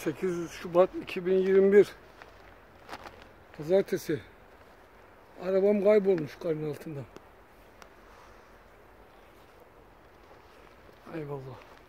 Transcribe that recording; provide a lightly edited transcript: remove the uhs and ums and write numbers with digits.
8 Şubat 2021 Pazartesi. Arabam kaybolmuş karın altında. Eyvallah.